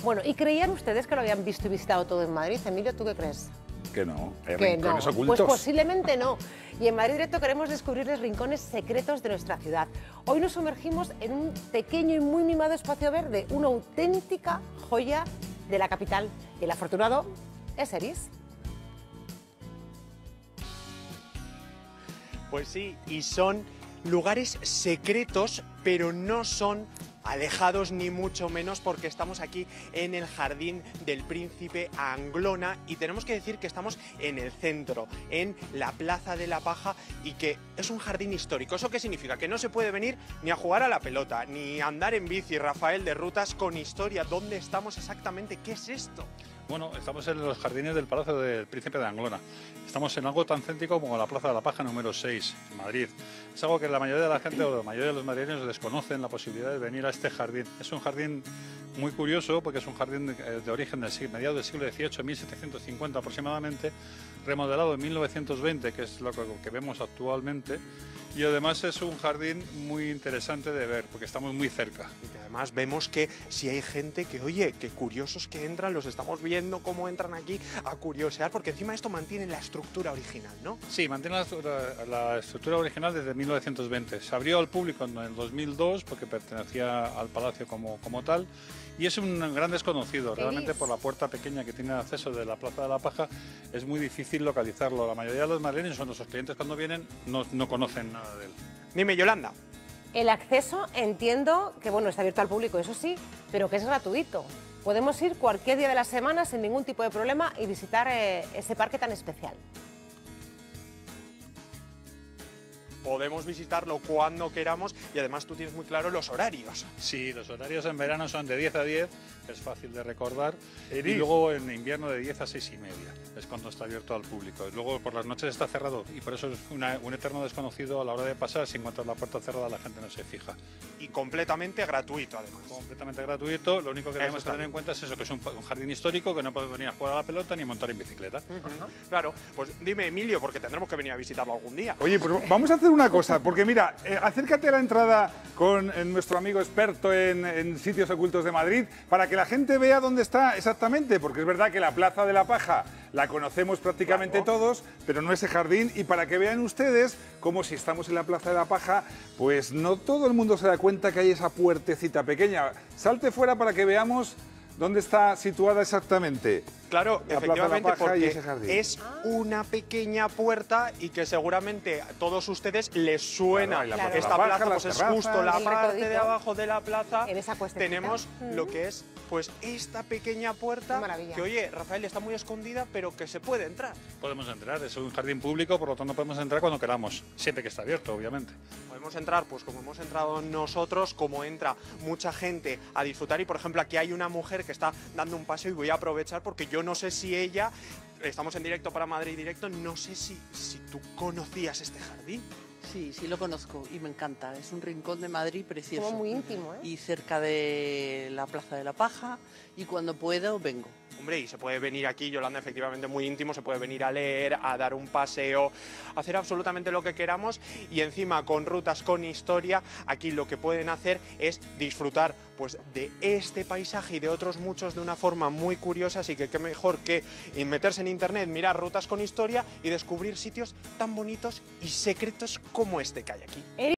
Bueno, ¿y creían ustedes que lo habían visto y visitado todo en Madrid? Emilio, ¿tú qué crees? Que no, hay Que rincones no, ocultos. pues posiblemente no. Y en Madrid Directo queremos descubrirles rincones secretos de nuestra ciudad. Hoy nos sumergimos en un pequeño y muy mimado espacio verde, una auténtica joya de la capital. Y el afortunado es Eris. Pues sí, y son lugares secretos, pero no son alejados ni mucho menos, porque estamos aquí en el Jardín del Príncipe Anglona y tenemos que decir que estamos en el centro, en la Plaza de la Paja, y que es un jardín histórico. ¿Eso qué significa? Que no se puede venir ni a jugar a la pelota, ni a andar en bici, Rafael, de Rutas con Historia. ¿Dónde estamos exactamente? ¿Qué es esto? Bueno, estamos en los jardines del Palacio del Príncipe de Anglona. Estamos en algo tan céntrico como la Plaza de la Paja número 6, en Madrid. Es algo que la mayoría de la gente o la mayoría de los madrileños desconocen, la posibilidad de venir a este jardín. Es un jardín muy curioso porque es un jardín de origen mediados del siglo XVIII, 1750 aproximadamente, remodelado en 1920, que es lo que vemos actualmente. Y además es un jardín muy interesante de ver, porque estamos muy cerca. Y que además vemos que si hay gente que, oye, que curiosos que entran, los estamos viendo cómo entran aquí a curiosear, porque encima esto mantiene la estructura original, ¿no? Sí, mantiene la estructura original desde 1920. Se abrió al público en el 2002 porque pertenecía al palacio como tal. Y es un gran desconocido, realmente por la puerta pequeña que tiene acceso de la Plaza de la Paja es muy difícil localizarlo. La mayoría de los madrileños o nuestros clientes cuando vienen no conocen nada de él. Dime, Yolanda. El acceso entiendo que bueno, está abierto al público, eso sí, pero que es gratuito. Podemos ir cualquier día de la semana sin ningún tipo de problema y visitar ese parque tan especial. Podemos visitarlo cuando queramos y además tú tienes muy claro los horarios. Sí, los horarios en verano son de 10 a 10, es fácil de recordar, Eris. y luego en invierno de 10 a 6 y media, es cuando está abierto al público. Luego por las noches está cerrado y por eso es un eterno desconocido a la hora de pasar. Si encuentras la puerta cerrada la gente no se fija. Y completamente gratuito además. Completamente gratuito, lo único que tenemos que tener en cuenta es eso, que es un jardín histórico, que no podemos venir a jugar a la pelota ni montar en bicicleta. Claro, pues dime, Emilio, porque tendremos que venir a visitarlo algún día. Oye, pues vamos a hacer una cosa, porque mira, acércate a la entrada con nuestro amigo experto en sitios ocultos de Madrid para que la gente vea dónde está exactamente, porque es verdad que la Plaza de la Paja la conocemos prácticamente todos, pero no ese jardín, y para que vean ustedes cómo si estamos en la Plaza de la Paja, pues no todo el mundo se da cuenta que hay esa puertecita pequeña. Salte fuera para que veamos dónde está situada exactamente. Claro, La Plaza de la efectivamente, Paja y porque ese jardín. es una pequeña puerta y que seguramente a todos ustedes les suena. Claro, y la Plaza de la Esta Paja, plaza las pues es terrazas. justo la El parte recodito. de abajo de la plaza. En esa cuestecita. Tenemos lo que es pues esta pequeña puerta Qué maravilla. que, oye, Rafael, está muy escondida, pero que se puede entrar. Podemos entrar, es un jardín público, por lo tanto podemos entrar cuando queramos, siempre que está abierto, obviamente. Podemos entrar, pues como hemos entrado nosotros, como entra mucha gente a disfrutar. Y por ejemplo, aquí hay una mujer que está dando un paseo y voy a aprovechar porque yo no sé si ella, estamos en directo para Madrid Directo, no sé si tú conocías este jardín. Sí, sí lo conozco y me encanta. Es un rincón de Madrid precioso. Como muy íntimo, ¿eh? Y cerca de la Plaza de la Paja, y cuando puedo vengo. Hombre, y se puede venir aquí, Yolanda, efectivamente muy íntimo, se puede venir a leer, a dar un paseo, a hacer absolutamente lo que queramos, y encima con Rutas con Historia, aquí lo que pueden hacer es disfrutar pues de este paisaje y de otros muchos de una forma muy curiosa, así que qué mejor que meterse en internet, mirar Rutas con Historia y descubrir sitios tan bonitos y secretos como este que hay aquí.